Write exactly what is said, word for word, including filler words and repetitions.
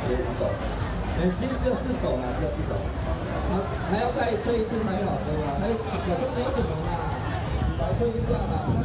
接手。 哎，其实只有四首啦，只有四首。好，还要再吹一次台语老歌吗？还有小兄弟有什么啦？来吹一下啦。